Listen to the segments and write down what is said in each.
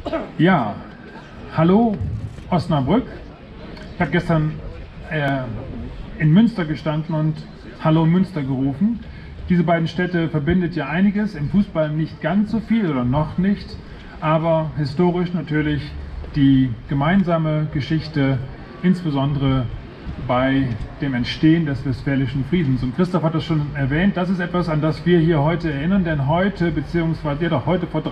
Ja, hallo Osnabrück. Ich habe gestern in Münster gestanden und Hallo Münster gerufen. Diese beiden Städte verbindet ja einiges, im Fußball nicht ganz so viel oder noch nicht, aber historisch natürlich die gemeinsame Geschichte, insbesondere bei dem Entstehen des Westfälischen Friedens. Und Christoph hat das schon erwähnt, das ist etwas, an das wir hier heute erinnern, denn heute, beziehungsweise ja doch heute vor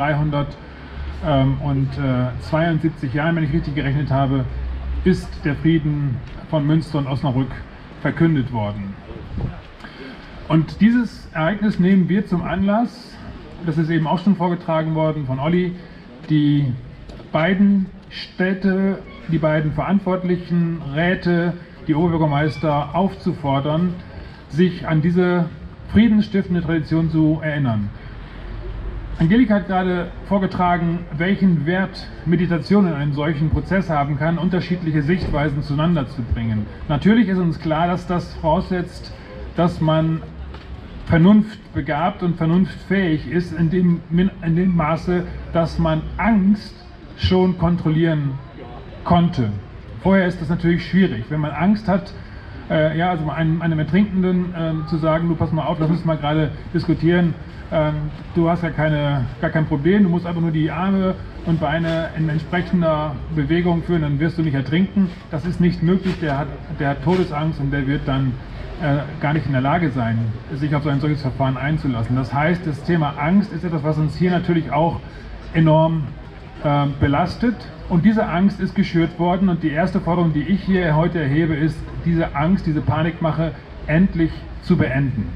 372 Jahren, wenn ich richtig gerechnet habe, ist der Frieden von Münster und Osnabrück verkündet worden. Und dieses Ereignis nehmen wir zum Anlass, das ist eben auch schon vorgetragen worden von Olli, die beiden Städte, die beiden verantwortlichen Räte, die Oberbürgermeister aufzufordern, sich an diese friedensstiftende Tradition zu erinnern. Angelika hat gerade vorgetragen, welchen Wert Meditation in einem solchen Prozess haben kann, unterschiedliche Sichtweisen zueinander zu bringen. Natürlich ist uns klar, dass das voraussetzt, dass man vernunftbegabt und vernunftfähig ist, in dem Maße, dass man Angst schon kontrollieren konnte. Vorher ist das natürlich schwierig. Wenn man Angst hat, also einem Ertrinkenden zu sagen, du pass mal auf, lass uns mal gerade diskutieren, du hast ja gar kein Problem, du musst einfach nur die Arme und Beine in entsprechender Bewegung führen, dann wirst du nicht ertrinken. Das ist nicht möglich, der hat Todesangst und der wird dann gar nicht in der Lage sein, sich auf ein solches Verfahren einzulassen. Das heißt, das Thema Angst ist etwas, was uns hier natürlich auch enorm belastet. Und diese Angst ist geschürt worden und die erste Forderung, die ich hier heute erhebe, ist, diese Angst, diese Panikmache endlich zu beenden.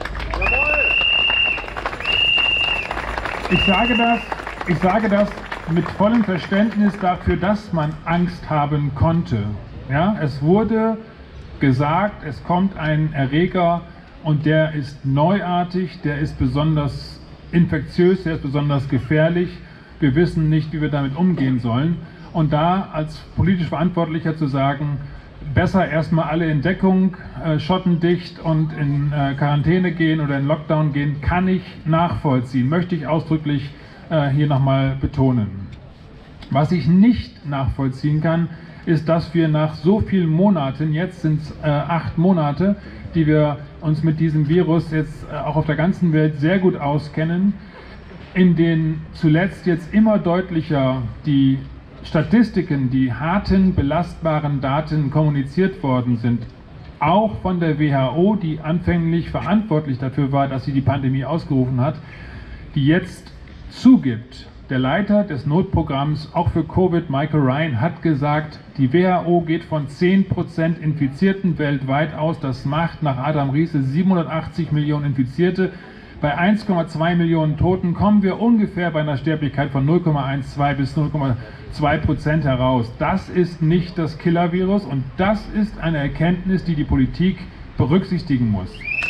Ich sage das mit vollem Verständnis dafür, dass man Angst haben konnte. Ja, es wurde gesagt, es kommt ein Erreger und der ist neuartig, der ist besonders infektiös, der ist besonders gefährlich. Wir wissen nicht, wie wir damit umgehen sollen. Und da als politisch Verantwortlicher zu sagen, besser erstmal alle in Deckung, schottendicht und in Quarantäne gehen oder in Lockdown gehen, kann ich nachvollziehen, möchte ich ausdrücklich hier nochmal betonen. Was ich nicht nachvollziehen kann, ist, dass wir nach so vielen Monaten, jetzt sind es 8 Monate, die wir uns mit diesem Virus jetzt auch auf der ganzen Welt sehr gut auskennen, in denen zuletzt jetzt immer deutlicher die Statistiken, die harten, belastbaren Daten kommuniziert worden sind, auch von der WHO, die anfänglich verantwortlich dafür war, dass sie die Pandemie ausgerufen hat, die jetzt zugibt. Der Leiter des Notprogramms, auch für Covid, Michael Ryan, hat gesagt, die WHO geht von 10% Infizierten weltweit aus. Das macht nach Adam Riese 780 Millionen Infizierte. Bei 1,2 Millionen Toten kommen wir ungefähr bei einer Sterblichkeit von 0,12 bis 0,2% heraus. Das ist nicht das Killer-Virus und das ist eine Erkenntnis, die die Politik berücksichtigen muss.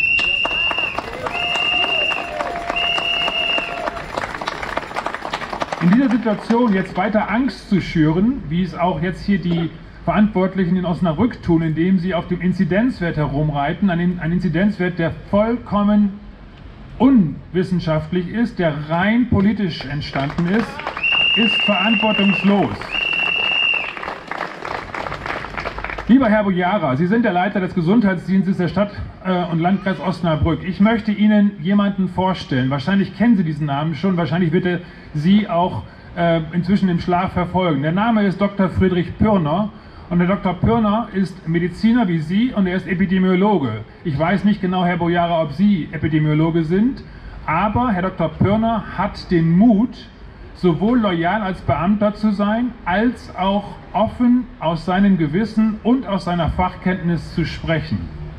In dieser Situation jetzt weiter Angst zu schüren, wie es auch jetzt hier die Verantwortlichen in Osnabrück tun, indem sie auf dem Inzidenzwert herumreiten, ein Inzidenzwert, der vollkommen unwissenschaftlich ist, der rein politisch entstanden ist verantwortungslos. Lieber Herr Bojara, Sie sind der Leiter des Gesundheitsdienstes der Stadt und Landkreis Osnabrück. Ich möchte Ihnen jemanden vorstellen. Wahrscheinlich kennen Sie diesen Namen schon, wahrscheinlich wird er Sie auch inzwischen im Schlaf verfolgen. Der Name ist Dr. Friedrich Pürner. Und der Dr. Pürner ist Mediziner wie Sie und er ist Epidemiologe. Ich weiß nicht genau, Herr Bojara, ob Sie Epidemiologe sind, aber Herr Dr. Pürner hat den Mut, sowohl loyal als Beamter zu sein, als auch offen aus seinem Gewissen und aus seiner Fachkenntnis zu sprechen.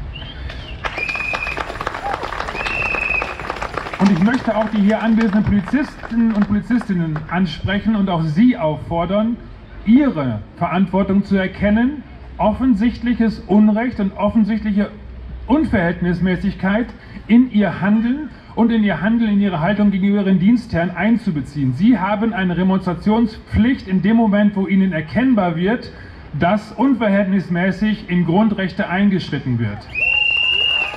Und ich möchte auch die hier anwesenden Polizisten und Polizistinnen ansprechen und auch Sie auffordern, Ihre Verantwortung zu erkennen, offensichtliches Unrecht und offensichtliche Unverhältnismäßigkeit in Ihr Handeln und in Ihre Haltung gegenüber Ihren Dienstherren einzubeziehen. Sie haben eine Remonstrationspflicht in dem Moment, wo Ihnen erkennbar wird, dass unverhältnismäßig in Grundrechte eingeschritten wird.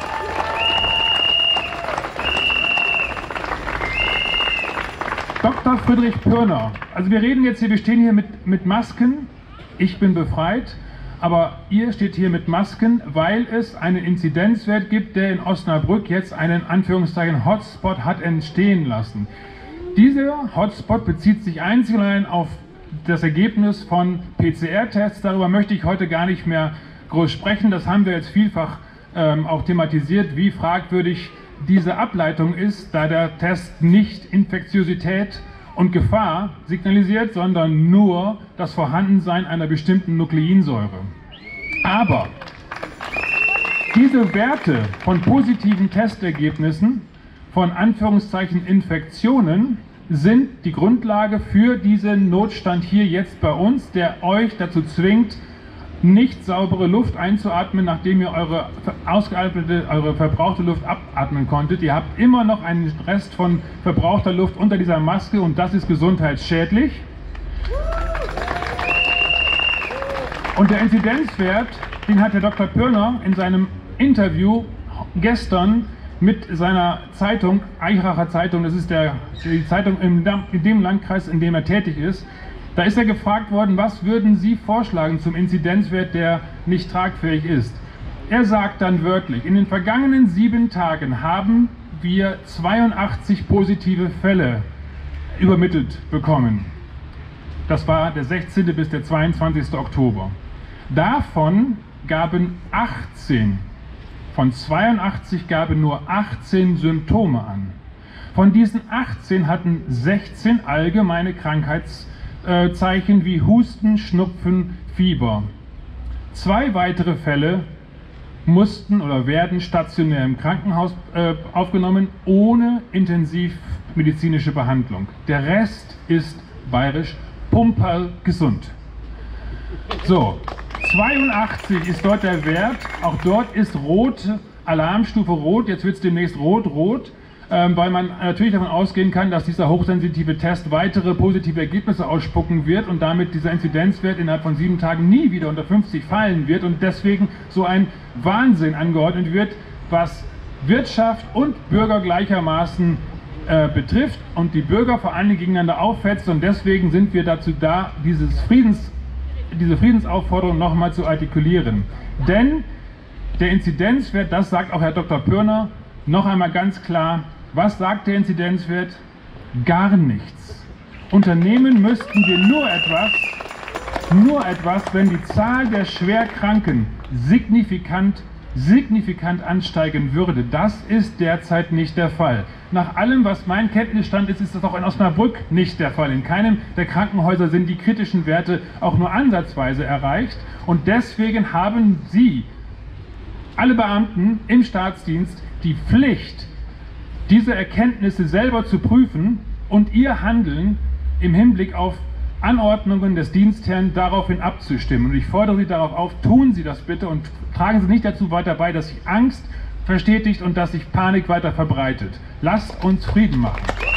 Dr. Lieber Friedrich Pürner, also wir reden jetzt hier, wir stehen hier mit Masken, ich bin befreit, aber ihr steht hier mit Masken, weil es einen Inzidenzwert gibt, der in Osnabrück jetzt einen Anführungszeichen Hotspot hat entstehen lassen. Dieser Hotspot bezieht sich einzig und allein auf das Ergebnis von PCR-Tests. Darüber möchte ich heute gar nicht mehr groß sprechen. Das haben wir jetzt vielfach auch thematisiert, wie fragwürdig diese Ableitung ist, da der Test nicht Infektiosität und Gefahr signalisiert, sondern nur das Vorhandensein einer bestimmten Nukleinsäure. Aber diese Werte von positiven Testergebnissen, von Anführungszeichen Infektionen, sind die Grundlage für diesen Notstand hier jetzt bei uns, der euch dazu zwingt, nicht saubere Luft einzuatmen, nachdem ihr eure verbrauchte Luft abatmen konntet. Ihr habt immer noch einen Rest von verbrauchter Luft unter dieser Maske und das ist gesundheitsschädlich. Und der Inzidenzwert, den hat der Dr. Pürner in seinem Interview gestern mit seiner Zeitung, Eichacher Zeitung, das ist die Zeitung in dem Landkreis, in dem er tätig ist, da ist er gefragt worden, was würden Sie vorschlagen zum Inzidenzwert, der nicht tragfähig ist. Er sagt dann wörtlich, in den vergangenen 7 Tagen haben wir 82 positive Fälle übermittelt bekommen. Das war der 16. bis der 22. Oktober. Davon gaben 18, von 82 gaben nur 18 Symptome an. Von diesen 18 hatten 16 allgemeine Krankheitszeichen wie Husten, Schnupfen, Fieber. 2 weitere Fälle mussten oder werden stationär im Krankenhaus aufgenommen, ohne intensivmedizinische Behandlung. Der Rest ist bayerisch pumperl gesund. So, 82 ist dort der Wert, auch dort ist rot, Alarmstufe rot, jetzt wird es demnächst rot, weil man natürlich davon ausgehen kann, dass dieser hochsensitive Test weitere positive Ergebnisse ausspucken wird und damit dieser Inzidenzwert innerhalb von 7 Tagen nie wieder unter 50 fallen wird und deswegen so ein Wahnsinn angeordnet wird, was Wirtschaft und Bürger gleichermaßen betrifft und die Bürger vor allen Dingen gegeneinander aufhetzt und deswegen sind wir dazu da, diese Friedensaufforderung nochmal zu artikulieren. Denn der Inzidenzwert, das sagt auch Herr Dr. Pürner, noch einmal ganz klar, was sagt der Inzidenzwert? Gar nichts. Unternehmen müssten wir nur etwas, wenn die Zahl der Schwerkranken signifikant ansteigen würde. Das ist derzeit nicht der Fall. Nach allem, was mein Kenntnisstand ist, ist das auch in Osnabrück nicht der Fall. In keinem der Krankenhäuser sind die kritischen Werte auch nur ansatzweise erreicht. Und deswegen haben Sie, alle Beamten im Staatsdienst, die Pflicht, diese Erkenntnisse selber zu prüfen und Ihr Handeln im Hinblick auf Anordnungen des Dienstherrn daraufhin abzustimmen. Und ich fordere Sie darauf auf, tun Sie das bitte und tragen Sie nicht dazu weiter bei, dass sich Angst verstetigt und dass sich Panik weiter verbreitet. Lasst uns Frieden machen.